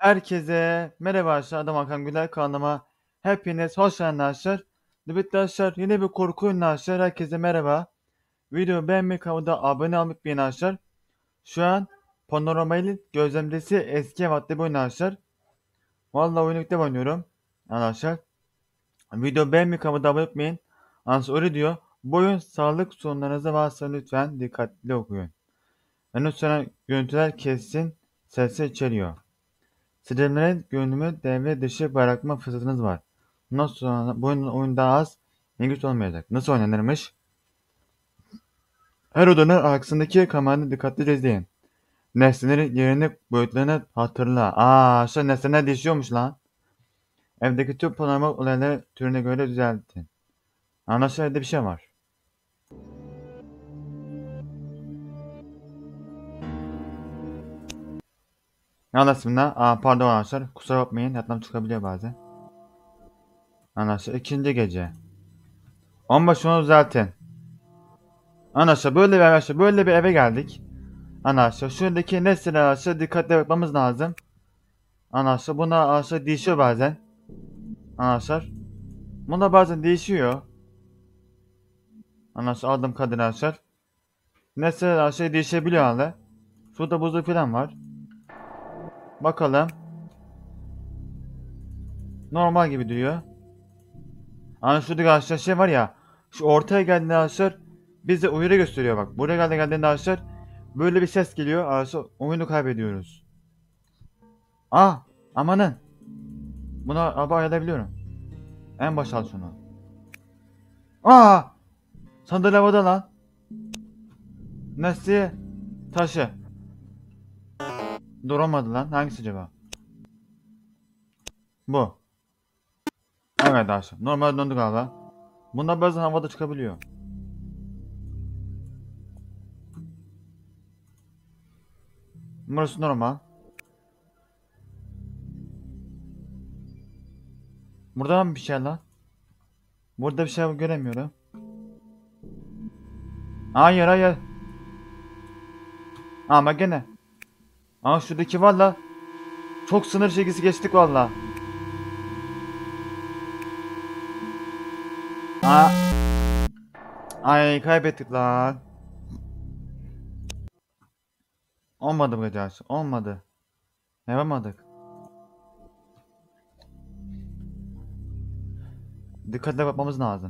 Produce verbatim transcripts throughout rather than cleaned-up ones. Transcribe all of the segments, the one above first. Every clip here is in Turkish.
Herkese merhaba arkadaşlar. Adam Hakan Güler kanalıma hepiniz hoş geldiniz arkadaşlar. Evet arkadaşlar, yine bir korku oyunu arkadaşlar. Herkese merhaba. Videoyu beğenmeyi, kanalda abone olmayı unutmayın arkadaşlar. Şu an Panoramal'in gözlemcisi eski ev adlı bir oyun arkadaşlar. Vallahi oyunu ilk defa oynuyorum arkadaşlar. Video beğenmeyi, kanalda abone olmayı unutmayın. Arkadaşlar öyle diyor. Bu oyun sağlık sorunlarınızı varsa lütfen dikkatli okuyun. Henüz sonra görüntüler kesin sesi içeriyor. Streamlere görünümü devre dışı bırakma fırsatınız var. Bundan sonra bu oyun, oyun daha az ilginç olmayacak. Nasıl oynanırmış? Her odanın arkasındaki kamerayı dikkatlice izleyin. Nesnelerin yerini, boyutlarını hatırla. Aa, aşağı nesneler değişiyormuş lan. Evdeki tüm paranormal olayları türüne göre düzeltin. Anlaşılan evde bir şey var. Anlaşılma. Aa, pardon arkadaşlar. Kusura bakmayın. Yatmam çıkabiliyor bazen. Anlaşılan ikinci gece. Ama şunu düzeltin. Anlaşılan böyle bir arkadaşlar böyle bir eve geldik. Anlaşılan şuradaki nesneler arkadaşlar dikkatli bakmamız lazım. Anlaşılan bunlar arkadaşlar değişiyor bazen. Anlaşılan bunlar bazen değişiyor. Anlaşılan aldığım kadın arkadaşlar. Nesneler arkadaşlar değişebiliyor hala. Şurada buzlu falan var. Bakalım. Normal gibi diyor. Hani şuradaki arkadaşlar şey var ya. Şu ortaya geldiğinde arkadaşlar bize uyarı gösteriyor bak. Buraya geldiğinde geldiğinde arkadaşlar böyle bir ses geliyor. Arkadaşlar oyunu kaybediyoruz. Ah, amanın. Buna araba ayarlayabiliyorum. En başa al şunu. Aa! Sandalye havada lan. Nesli taşı. Duramadı lan. Hangisi acaba? Bu. Evet arkadaşlar. Normal döndü galiba. Bunlar bazen havada çıkabiliyor. Burası normal. Burada mı bir şey lan? Burada bir şey göremiyorum. Hayır hayır. Ama gene. Aa şuradaki valla. Çok sınır çizgisi geçtik valla. Aa. Ay kaybettik lan. Olmadı bu gece. Olmadı. Yapamadık. Dikkatle bakmamız lazım.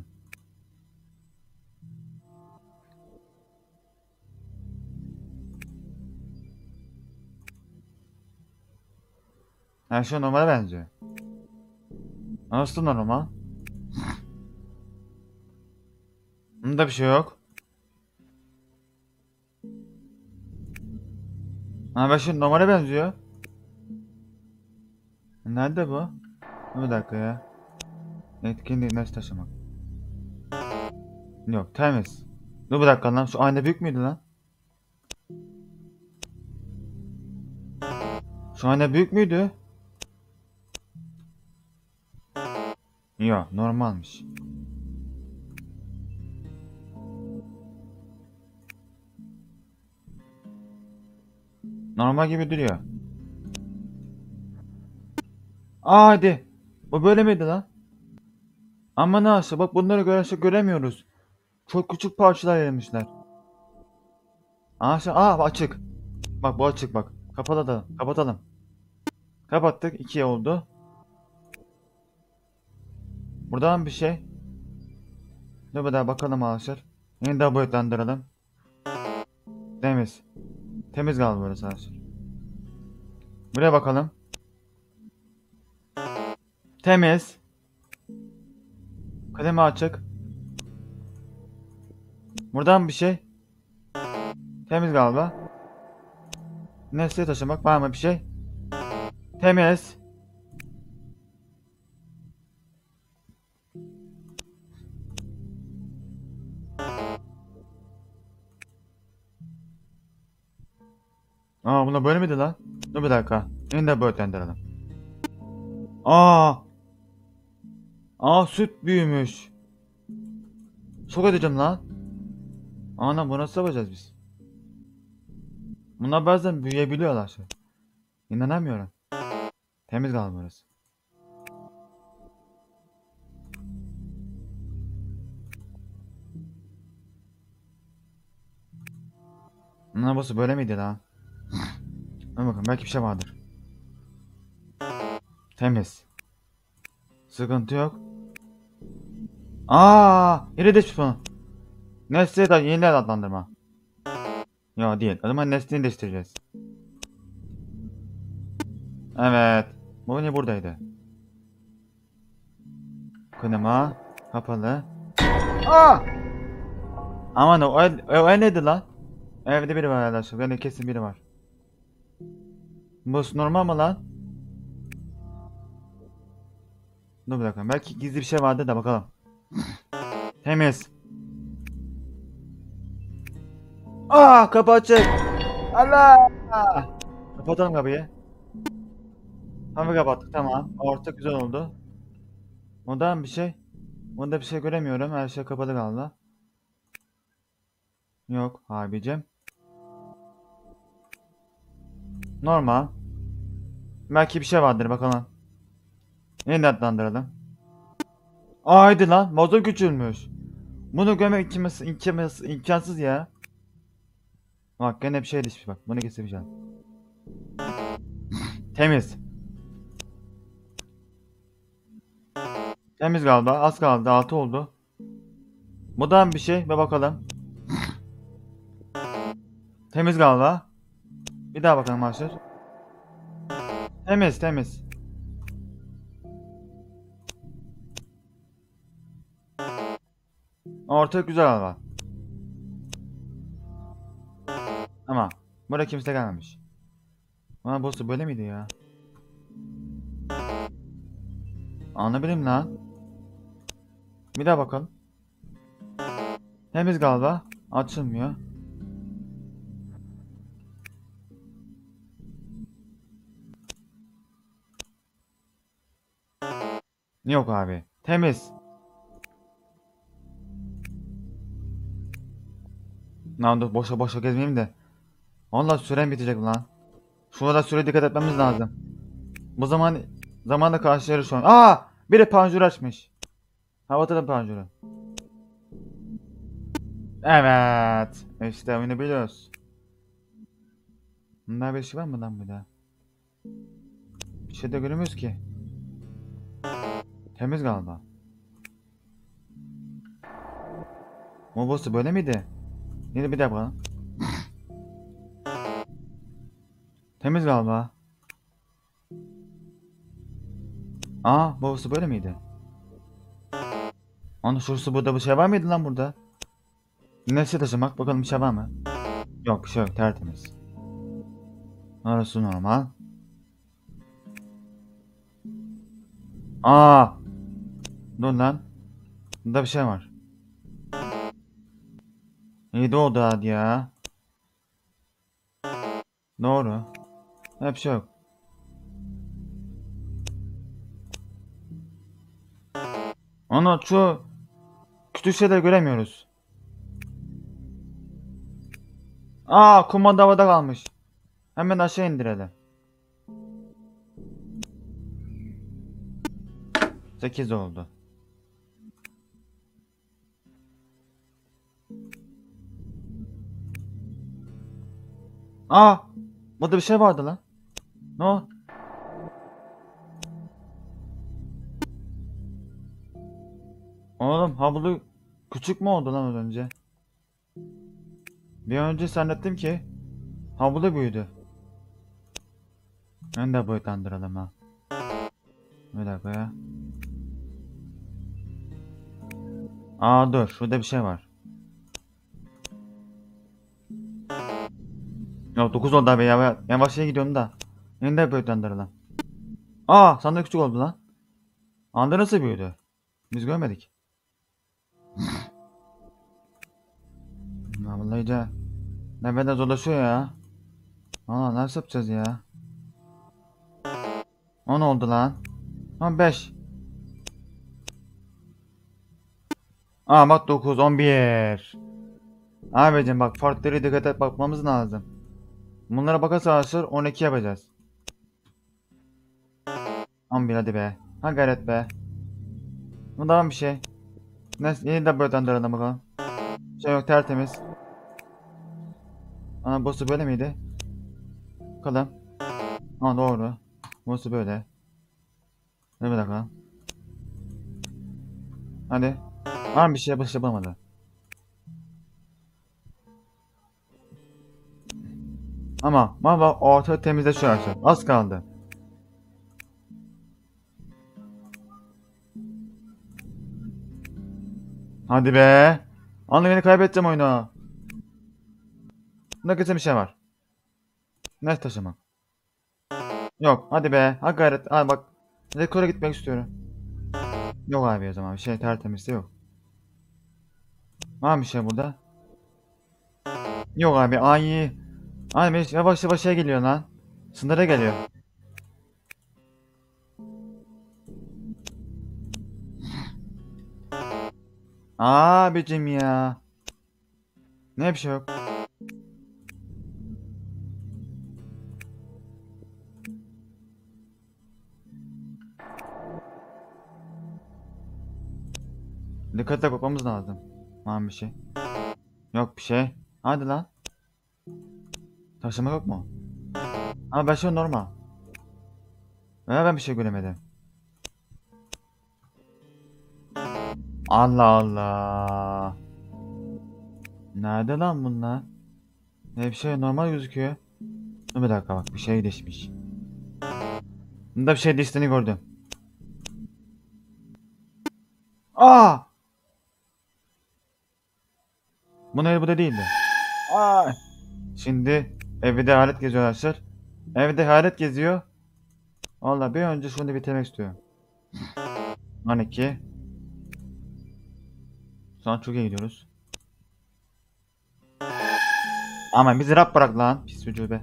Her şey normale benziyor. Nasıl normal? Bunda bir şey yok. Ha ben şimdi normale benziyor. Nerede bu? Bir dakika ya. Etkinliği nasıl taşımak? Yok temiz. Dur bir dakika lan şu ayna büyük müydü lan? Şu ayna büyük müydü? Yok normalmiş. Normal gibi duruyor. Aa hadi. Bu böyle miydi lan? Ama nasıl bak bunları görüyorsa göremiyoruz. Çok küçük parçalar yemişler. Aa, şu, aa açık. Bak bu açık bak. Kapatalım. Kapatalım. Kapattık. ikiye oldu. Buradan bir şey. Dur bir daha bakalım arkadaşlar. Yeniden boyutlandıralım. Temiz. Temiz galiba burası arkadaşlar. Buraya bakalım. Temiz. Kalemi açık. Buradan bir şey. Temiz galiba. Nesne taşımak var mı bir şey? Temiz. Aa buna böyle miydi lan? Dur bir dakika. Yeniden boyutlandıralım. Aa. Aa süt büyümüş. Şok edeceğim lan. Ana bu nasıl yapacağız biz? Bunlar bazen büyüyebiliyorlar şey. İnanamıyorum. Temiz galiba burası. Ne burası böyle miydi lan? Dur bakın belki bir şey vardır. Temiz. Sıkıntı yok. Aa, yine de şu. Nesli de yeni adlandırma. Yok değil. O zaman neslini değiştireceğiz. Evet. Bu ne buradaydı? Klima kapalı. Aa! Aman o el, o el neydi lan? Evde biri var arkadaşlar. Yani kesin biri var. Bu normal mı lan? Dur bir dakika. Belki gizli bir şey vardı da bakalım. Temiz. Aa, kapı açık. Allah! Kapatalım kapıyı. Tamam kapattık, tamam. Orta güzel oldu. Ondan bir şey. Onda bir şey göremiyorum. Her şey kapalı kaldı. Yok abicim. Normal. Belki bir şey vardır bakalım. Yeniden adlandıralım. Aa, haydi lan. Motor küçülmüş. Bunu görmek imkansız, imkansız, imkansız ya. Bak gene bir şey düşmüş bak. Bunu kesebileceğim. Temiz. Temiz galiba. Az kaldı. Altı oldu. Buradan bir şey. Ve bakalım. Temiz galiba. Bir daha bakalım arkadaşlar. Temiz temiz. Orta güzel galiba. Ama buraya kimse gelmemiş. Ama boss'u böyle miydi ya? Anlamadım lan. Bir daha bakalım. Temiz galiba. Açılmıyor. Yok abi. Temiz. Lan dur boşa boşa gezmeyeyim de. Allah süren bitecek lan. Şurada süre dikkat etmemiz lazım. Bu zaman zamanda karşılaşıyoruz şu an. Aa! Biri panjur açmış. Havada panjuru. Evet. İşte oyunu biliyoruz. Bunlar bir şey var mı lan burada? Bir şey de göremiyoruz ki. Temiz galiba. Mobosu böyle miydi? Yine bir daha bakalım. Temiz galiba. Aa, babası böyle miydi? Onun şurası burada bir şey var mıydı lan burada? Nesli taşımak bakalım bir şey var mı? Yok bir şey yok, tertemiz. Orası normal. Aa! Dur lan. Burada bir şey var. İyi de oldu hadi ya. Doğru. Hep şey yok. Onu şu küçük şeyler göremiyoruz. Aa, kumanda havada kalmış. Hemen aşağı indirelim. sekiz oldu. Aa! Burada bir şey vardı lan. Ne o? Oğlum havlu küçük mü oldu lan az önce? Bir önce zannettim ki havlu büyüdü. Ben de boyutlandıralım ha. Bir dakika ya. Aa dur, şurada bir şey var. Ya dokuz oldu abi ya. Yavaşça gidiyorum da. Yine de boyutlandıralım. Aa, sandık küçük oldu lan. Anda nasıl büyüdü? Biz görmedik. Ya vallahi iyice ne bedel zorlaşıyor ya. Aa, nasıl yapacağız ya? on oldu lan. on beş. Aa bak dokuz, on bir. Abicim bak farkları dikkat et bakmamız lazım. Bunlara bakarsa arkadaşlar on iki yapacağız. on bir hadi be. Ha gayret be. Bu da bir şey. Neyse yeni de böyle döndürelim bakalım. Şey yok tertemiz. Ana boss'u böyle miydi? Bakalım. Ha doğru. Boss'u böyle. Dur bir dakika. Hadi. Var bir şey boss yapamadı. Ama baba orta temizleşiyor arkadaşlar. Az kaldı. Hadi be. Anla beni kaybedeceğim oyunu. Bunda kötü bir şey var. Ne taşımak? Yok hadi be. Ha gayret. Ha bak. Rekora gitmek istiyorum. Yok abi o zaman bir şey tertemiz de yok. Var mı bir şey burada? Yok abi ay. Ay yavaş yavaş şey geliyor lan. Sınıra geliyor. Abicim ya. Ne bir şey yok. Dikkatli bakmamız lazım. Var mı bir şey? Yok bir şey. Hadi lan. Taşıma yok mu? Ama ben şey normal. Ve ben bir şey göremedim. Allah Allah. Nerede lan bunlar? Ne bir şey normal gözüküyor. Dur bir dakika bak bir şey değişmiş. Bunda bir şey değiştiğini gördüm. Aa! Bu ne bu da değildi. Aa! Şimdi evde hayalet geziyor arkadaşlar. Evde hayalet geziyor. Vallahi bir önce şunu bitirmek istiyorum. on iki. Şu an çok iyi gidiyoruz. Ama bizi rap bırak lan. Pis ucube.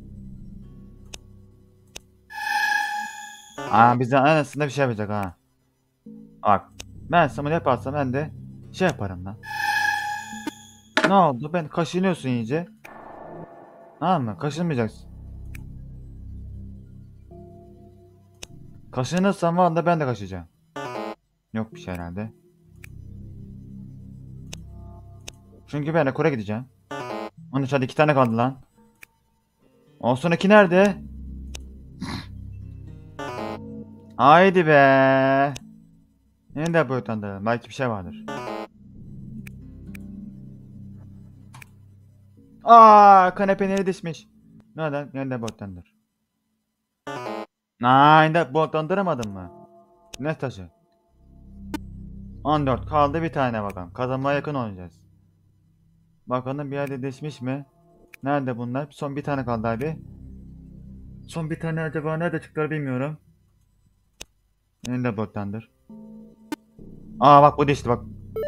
Aa bize anasında bir şey yapacak ha. Bak. Ben sana yaparsam ben de şey yaparım lan. Ne oldu? Ben kaşınıyorsun iyice. Tamam mı? Kaşınmayacaksın. Kaşınırsan valla ben de kaşıyacağım. Yok bir şey herhalde. Çünkü ben rekora gideceğim. Onun için hadi iki tane kaldı lan. O sonraki nerede? Haydi be. Yine de boyutlandı. Belki bir şey vardır. Aa, kanepe nereye düşmüş? Nereden? Yeniden boyutlandır. Aa, yine boyutlandıramadın mı? Ne taşı? on dört kaldı bir tane bakalım. Kazanmaya yakın oynayacağız. Bakalım bir yerde düşmüş mi? Nerede bunlar? Son bir tane kaldı abi. Son bir tane acaba nerede çıktılar bilmiyorum. Yeniden boyutlandır. Aa bak bu düştü bak.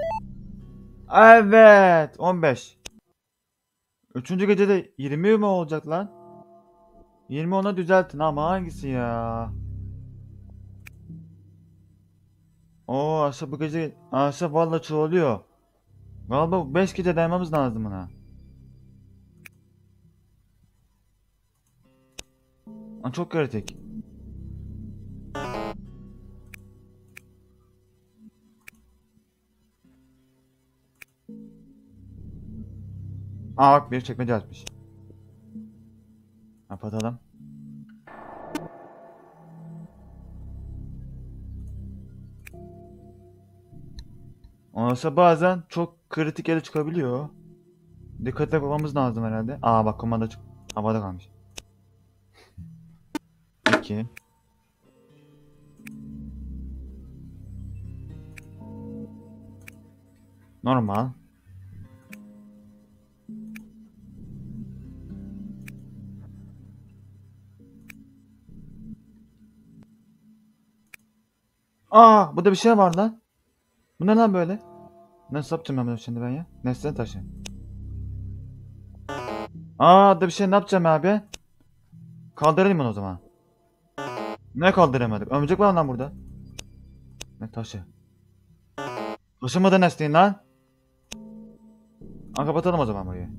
Evet. on beş. Üçüncü gecede yirmi mi olacak lan? yirmi ona düzeltin ama hangisi ya? Oo aşağı bu gece aşağı valla çoğalıyor. Galiba beş gece dayanmamız lazım buna. Aa, çok kritik. Aa bak bir çekmece açmış. Kapatalım. Olsa bazen çok kritik yere çıkabiliyor. Dikkatli bakmamız lazım herhalde. Aa bak komanda çık havada kalmış. iki. Normal. Aa burada bir şey var lan. Bu ne lan böyle? Nasıl yapacağım ben bunu şimdi ben ya? Nesne taşı. Aa da bir şey ne yapacağım abi? Kaldırayım onu o zaman. Ne kaldıramadık? Ömcek var lan burada. Ne taşı? Taşımadı nesneyi lan. Aa kapatalım o zaman burayı.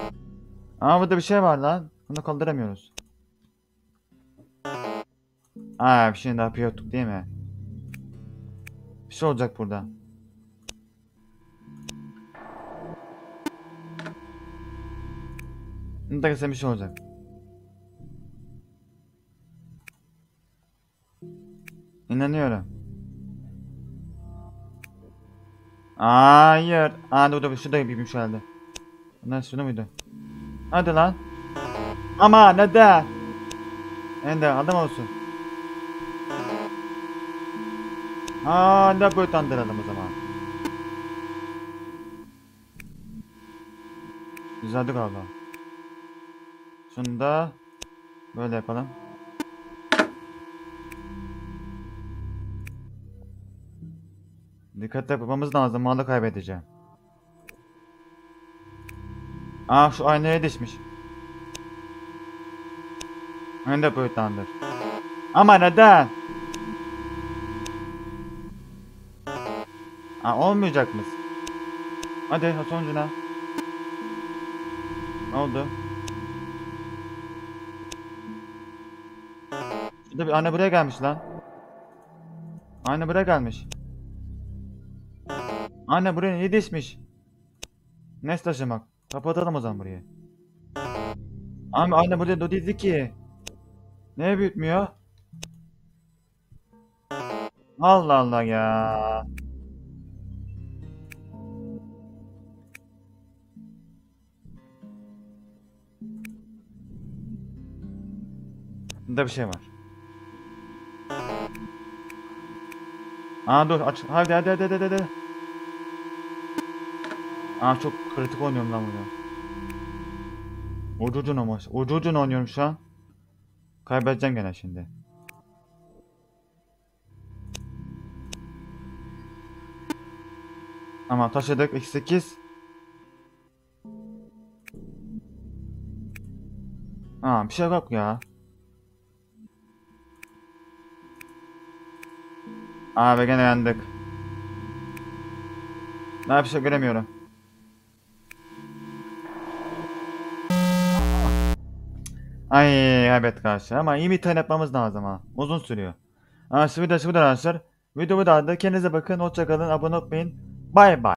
Aa burada bir şey var lan. Bunu kaldıramıyoruz. Aa bir şey daha yapıyorduk değil mi? Bir şey olacak burada. Mutlaka bir şey olacak. İnanıyorum. Hayır. Aa dur dur şurada yapayım herhalde. Bunlar şurada mıydı? Hadi lan. Ama neden? Ender adam olsun. Aa ne böyle utandıralım o zaman. Güzeldi galiba. Şunu da böyle yapalım. Dikkat yapmamız lazım. Malı kaybedeceğim. Aa şu aynaya düşmüş. Ender böyle utandır. Ama neden? Aa olmayacak mısın? Hadi sonucuna. Ne oldu? Şurada bir anne buraya gelmiş lan. Anne buraya gelmiş. Anne buraya niye düşmüş? Neyse taşımak. Kapatalım o zaman burayı. Ama anne burada da değildi ki. Neye büyütmüyor? Allah Allah ya. Bunda bir şey var. Aa dur aç. Hadi hadi hadi hadi hadi. Aa çok kritik oynuyorum lan bunu. Ucu ucuna mı? Ucu ucuna oynuyorum şu an. Kaybedeceğim gene şimdi. Ama taşıdık. eksi sekiz. Aa bir şey yok ya. Aa ve gene yandık. Daha bir şey göremiyorum. Ay kaybettik karşı ama iyi bir tane yapmamız lazım ha. Uzun sürüyor. Aa şu video şu kadar arkadaşlar. Videomu da aldı. Kendinize bakın. Hoşçakalın. Abone olmayın. Bay bay.